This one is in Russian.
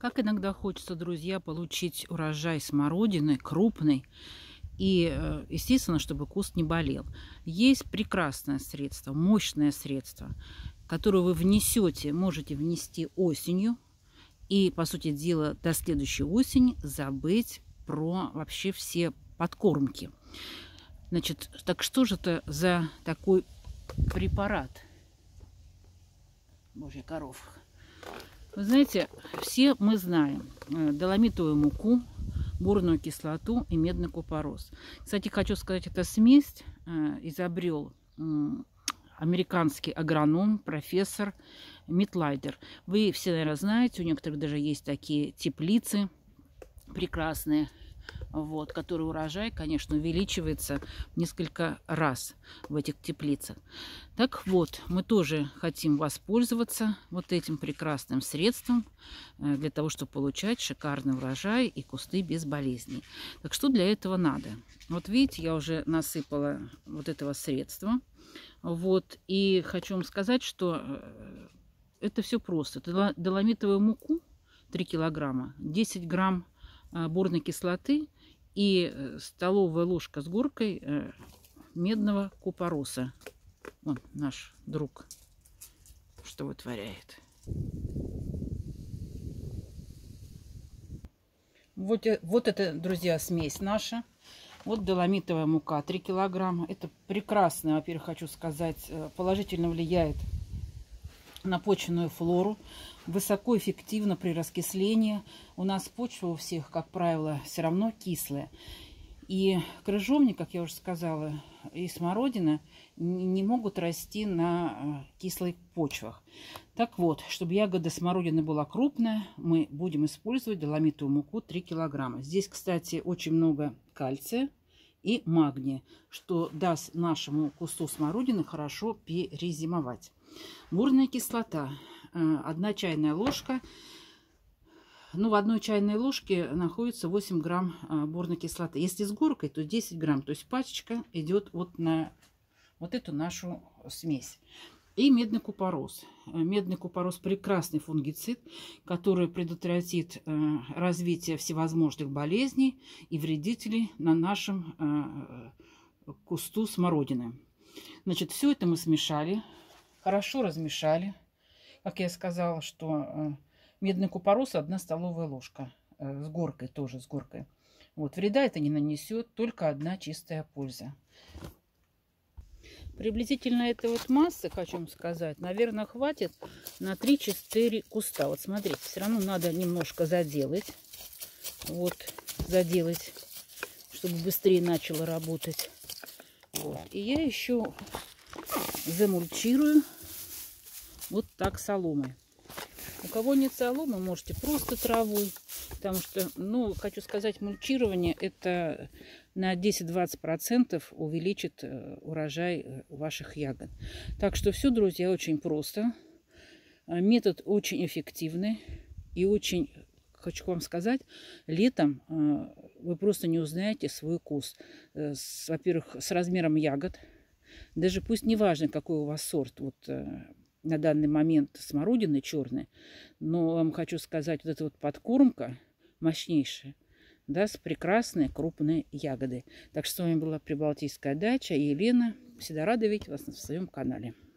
Как иногда хочется, друзья, получить урожай смородины крупный и, естественно, чтобы куст не болел. Есть прекрасное средство, мощное средство, которое вы внесете, можете внести осенью и, по сути дела, до следующей осени забыть про вообще все подкормки. Значит, так что же это за такой препарат? Божья коровка. Вы знаете, все мы знаем доломитовую муку, борную кислоту и медный купорос. Кстати, хочу сказать, эта смесь изобрел американский агроном, профессор Митлайдер. Вы все, наверное, знаете, у некоторых даже есть такие теплицы прекрасные, вот, который урожай, конечно, увеличивается в несколько раз в этих теплицах. Так вот, мы тоже хотим воспользоваться вот этим прекрасным средством для того, чтобы получать шикарный урожай и кусты без болезней. Так что для этого надо? Вот видите, я уже насыпала вот этого средства. Вот, и хочу вам сказать, что это все просто. Доломитовую муку 3 килограмма, 10 грамм борной кислоты и столовая ложка с горкой медного купороса. Вон наш друг что вытворяет. Вот это, друзья, смесь наша. Вот доломитовая мука 3 килограмма. Это прекрасно, во-первых, хочу сказать, положительно влияет на почвенную флору, высокоэффективно при раскислении. У нас почва у всех, как правило, все равно кислая. И крыжовник, как я уже сказала, и смородина не могут расти на кислых почвах. Так вот, чтобы ягода смородины была крупная, мы будем использовать доломитовую муку 3 килограмма. Здесь, кстати, очень много кальция и магния, что даст нашему кусту смородины хорошо перезимовать. Борная кислота 1 чайная ложка. Ну, в 1 чайной ложке находится 8 грамм борной кислоты. Если с горкой, то 10 грамм. То есть пачечка идет вот на вот эту нашу смесь. И медный купорос. Медный купорос прекрасный фунгицид, который предотвратит развитие всевозможных болезней и вредителей на нашем кусту смородины. Значит, все это мы смешали. Хорошо размешали. Как я сказала, что медный купорос 1 столовая ложка. С горкой, тоже с горкой. Вот, вреда это не нанесет, только одна чистая польза. Приблизительно этой вот массы, хочу вам сказать, наверное, хватит на 3-4 куста. Вот смотрите, все равно надо немножко заделать. Вот, заделать, чтобы быстрее начало работать. Вот. И я еще замульчирую вот так соломой. У кого нет соломы, можете просто травой, потому что, ну, хочу сказать, мульчирование это на 10-20% увеличит урожай ваших ягод. Так что все, друзья, очень просто. Метод очень эффективный и очень, хочу вам сказать, летом вы просто не узнаете свой куст. Во-первых, с размером ягод. Даже пусть не важно, какой у вас сорт, вот на данный момент смородины черные, но вам хочу сказать, вот эта вот подкормка мощнейшая даст прекрасные крупные ягоды. Так что с вами была Прибалтийская дача и Елена. Всегда рада видеть вас на своем канале.